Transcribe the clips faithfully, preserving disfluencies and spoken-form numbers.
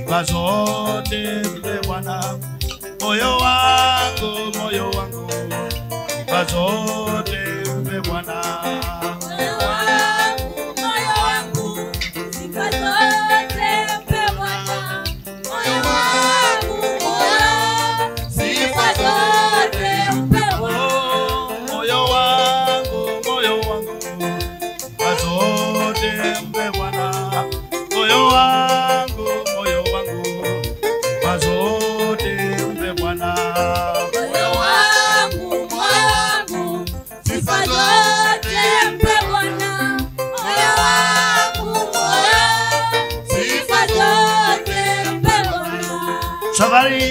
sifa zote mpe Bwana. Moyo wangu, moyo wangu, sifa zote mpe Bwana. Moyo wangu, moyo wangu, sifa zote mpe Bwana. Moyo wangu, moyo, sifa zote mpe Bwana. Moyo wangu, moyo wangu, sifa zote mpe Bwana. Moyo wangu, moyo wangu, sifa zote mpe Bwana. Moyo wangu, moyo wangu, sifa zote mpe Bwana. Moyo wangu, moyo, sifa zote mpe Bwana. Safari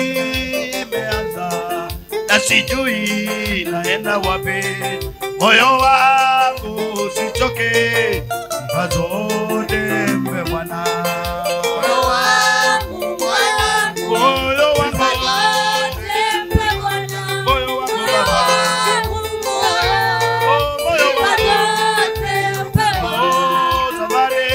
imeanza na sijui naenda wapi. Moyo wangu usichoke, sifa zote mpe Bwana. Moyo wangu, moyo wangu, Moyo wangu, sifa zote mpe Bwana. moyo wangu Moyo Baba. wangu, moyo, Oh, moyo sifa wangu. zote mpe Bwana. Oh, safari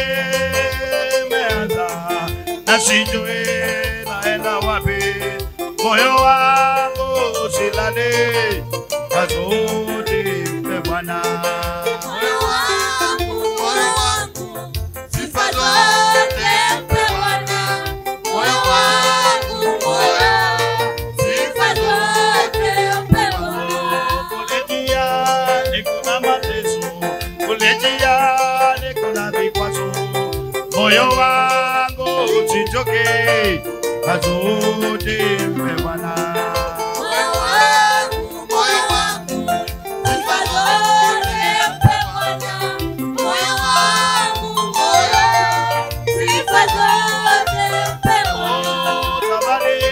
imeanza na sijui naenda wapi. Moyo wangu usilale, sifa zote mpe Bwana. Moyo wangu, moyo wangu, sifa zote mpe Bwana. Moyo wangu, moyo, sifa zote mpe Bwana. Kulejiani kuna mateso, kulejiani kuna vikwazo. Moyo wangu usichoke, sifa zote mpe Bwana. Moyo wangu, moyo wangu, sifa zote mpe Bwana. Moyo wangu, moyo, sifa zote mpe Bwana. Oh, safari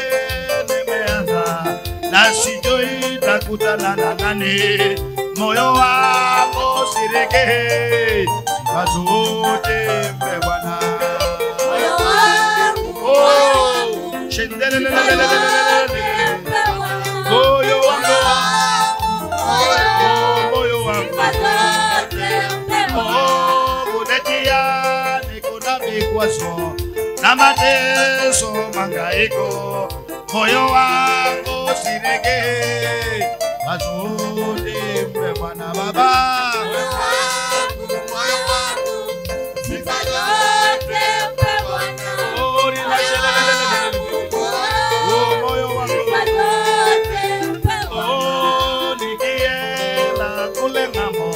nimeanza na sijui takutana na nani. Moyo wangu usiregee, sifa zote mpe Bwana. Moyo wangu, moyo wangu, Oh, shendelelelelelelelele. mpe Bwana. Moyo wangu, Moyo, oh, moyo wangu. sifa zote mpe Bwana. Oh, kulejiani kuna vikwazo na mateso mangaiko. Moyo wangu usiregee, sifa zote mpe Bwana Baba. Moyo wangu, moyo wangu, sifa zote mpe Bwana. Oh, rinashelelelelelele. Oh, moyo wangu. Sifa zote mpe Bwana. Oh, nikienda kule ng'ambo,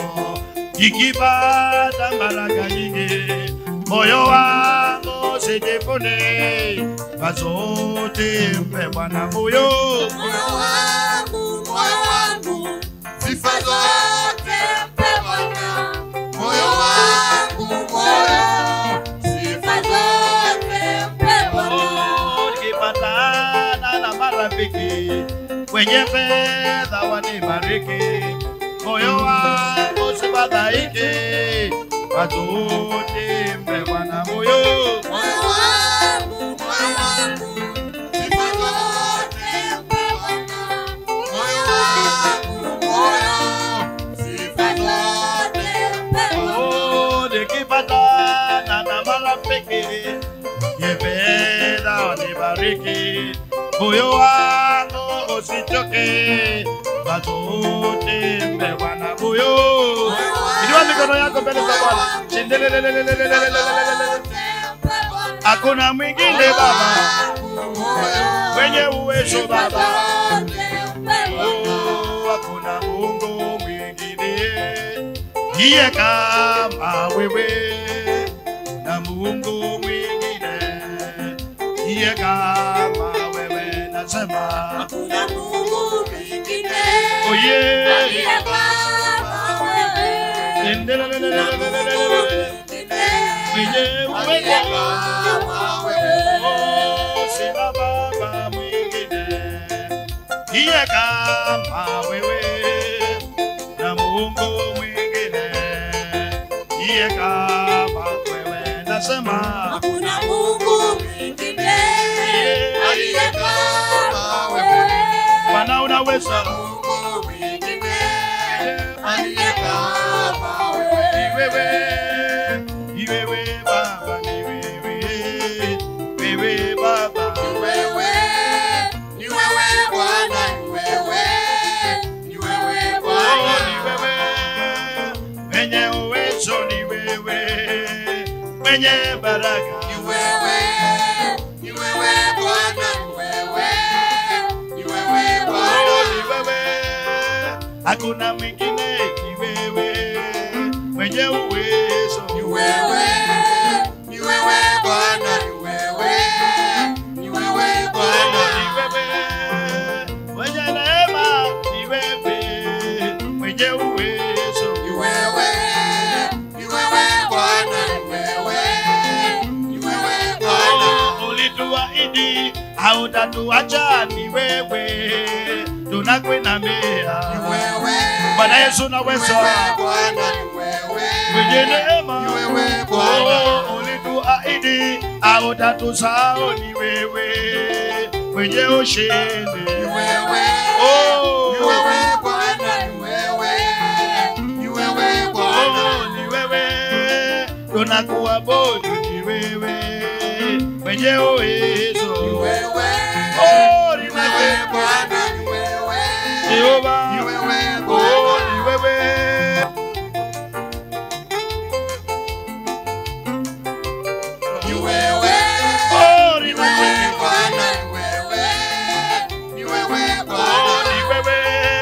nikipata baraka nyingi. Moyo wangu usijivune, sifa zote mpe Bwana. Moyo, Moyo wangu, moyo wangu, sifa zote mpe Bwana. Moyo wangu, moyo, sifa zote mpe Bwana. oh, nikipatana na marafiki wenye fedha wanibariki. Moyo wangu usifadhaike, sifa zote mpe Bwana. Moyo, Moyo wangu, moyo wangu, sifa zote mpe Bwana. Moyo wangu, moyo, sifa zote mpe Bwana. oh, nikipatana na marafiki wenye fedha wanibariki. Moyo wangu usichoke, sifa zote mpe Bwana. Moyo, inua mikono yako mbele za Bwana. Shendelelelelelelelelelele. Hakuna mwingine Baba mwenye uwezo Baba. Oh, hakuna Mungu mwingine ndiye kama wewe, na Mungu mwingine ndiye kama wewe. Nasema Hakuna Mungu mwingine oh yeah. aliye kama wewe. Shendelelelelelelelele. Mwenye uwezo Kama wewe. oh, sina Baba mwingine ndiye kama wewe, na Mungu mwingine ndiye kama wewe. Nasema Hakuna Mungu mwingine aliye kama wewe. Bwana unaweza. Mungu mwingine aliye kama wewe. Ni wewe, ni wewe Baba, ni wewe, wewe wewe Baba. Ni wewe, ni wewe Bwana, ni wewe, ni wewe Oh, Bwana. ni wewe mwenye uwezo, ni wewe mwenye baraka. Ni wewe, ni wewe Bwana, ni wewe, ni wewe Oh, Bwana. ni wewe, hakuna mwingine, ni wewe mwenye uwezo. Ni wewe, ni wewe Bwana, ni wewe, ni wewe Oh, Bwana. ni wewe mwenye neema, ni wewe mwenye uwezo. Ni wewe, ni wewe Bwana, ni wewe, ni wewe Bwana. Oh, ulituahidi hautatuacha, ni wewe tunakuinamia. Ni wewe, Bwana Yesu ni naweza wewe Bwana, ni wewe, mwenye neema. ni wewe Bwana. Oh, ulituahidi hautatusahau, ni wewe mwenye ushindi. Ni wewe, Oh, ni wewe Bwana, ni wewe, ni wewe Bwana. Oh, ni wewe tunakuabudu, ni wewe mwenye uwezo. Ni wewe, Oh, ni ni wewe wewe Bwana, ni wewe, Jehova. ni wewe Oh, Bwana. ni wewe. Ni wewe, Oh, ni ni wewe. wewe Bwana, ni wewe, ni wewe Oh, Bwana. ni wewe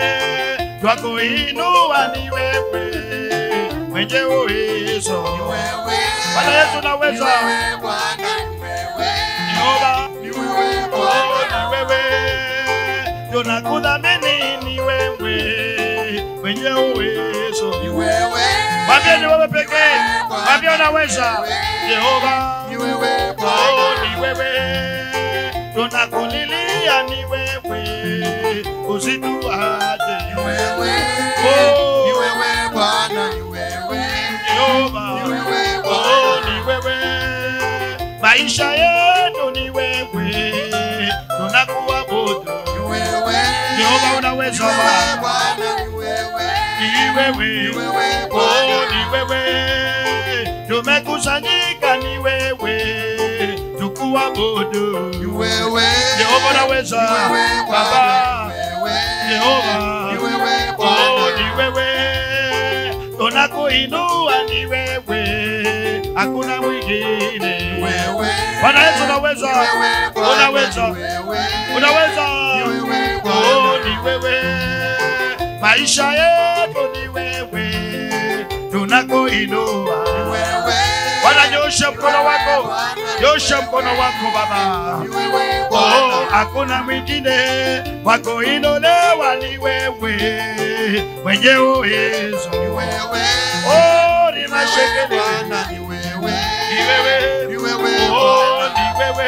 twakuinua, ni wewe mwenye uwezo. Ni wewe, Bwana Yesu ni naweza. wewe Bwana, ni wewe, Jehova. ni wewe Oh, Bwana. ni wewe tunakudhamini, ni wewe mwenye uwezo. Ni wewe, Mwambie ni wewe pekee, mwambie unaweza. Jehova. ni wewe Oh, Bwana. ni wewe tunakulilia, ni wewe usituache. Ni wewe, Oh. ni wewe Bwana, ni wewe, Jehova. ni wewe Oh, Bwana. ni wewe maisha yetu, ni wewe tunakuabudu. Ni wewe, Jehova ni unaweza. wewe Bwana, ni wewe, Ni wewe. ni wewe Oh, Bwana. ni wewe tumekusanyika, ni wewe tukuabudu. Ni wewe, Jehova unaweza. ni wewe Baba. Bwana, ni wewe, Jehova. ni wewe Oh, Bwana. ni wewe tunakuinua, ni wewe hakuna mwingine. Ni wewe, Bwana Yesu unaweza. ni wewe Bwana, Unaweza. ni wewe, Unaweza. ni wewe Oh, Bwana. ni wewe maisha yetu, ni wewe tunakuinua. Ni wewe, Bwana nyosha mkono wako. Bwana, ni Nyosha mkono wako Baba. Ni wewe Oh, Bwana. hakuna mwingine wako inolewa, ni wewe mwenye uwezo. Ni wewe, Oh, ni ni wewe mashekele. Bwana, ni wewe, Ni wewe. ni wewe Oh, Bwana. ni wewe.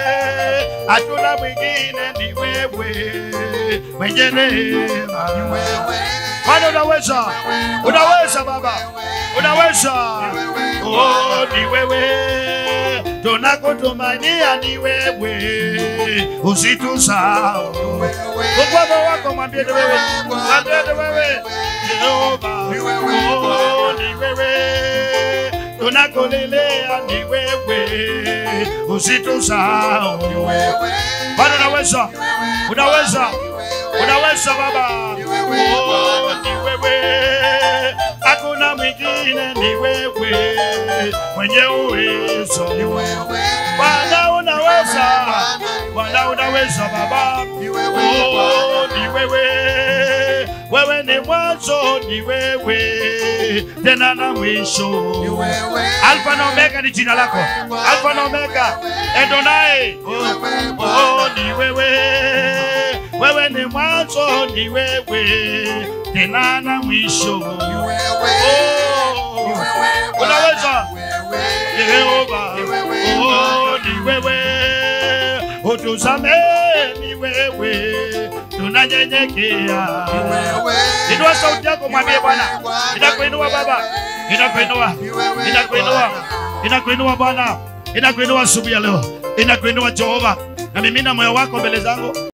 Hatuna mwingine, ni wewe mwenye neema. Ni wewe, Bwana unaweza. Unaweza Baba. Unaweza. Oh, ni wewe tunakutumania, ni wewe usitusahau. Kwa wako mwambie ni wewe. Mwambie ni wewe. Jehova. Oh, ni wewe tunakulelea, ni wewe usitusahau. Bwana unaweza. Unaweza. Unaweza Baba. Oh, ni wewe. Hakuna mwingine, ni wewe mwenye uwezo. Bwana unaweza. Bwana unaweza Baba. Oh, ni wewe. Wewe ni mwanzo, ni wewe tena na mwisho. Alfa na Omega ni jina lako. Alfa na Omega. Adonai. Oh, oh, ni wewe. Wewe ni mwanzo, ni wewe tena na mwisho. Oh, unaweza. Jehova. Oh, ni wewe. Utusamehe, ni wewe tunanyenyekea. Inua sauti yako mwambie Bwana. Ninakuinua Baba. Ninakuinua. Ninakuinua. Ninakuinua Bwana. Ninakuinua asubuhi ya leo. Ninakuinua Jehova. Na mimina moyo wako mbele zangu.